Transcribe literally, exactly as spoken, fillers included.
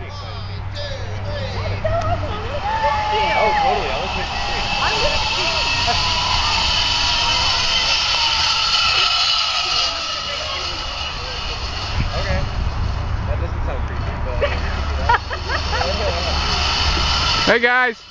excited me. Oh, totally. I was with you too. I'm gonna see. Okay. That doesn't sound creepy, but I mean, you know. Hey guys.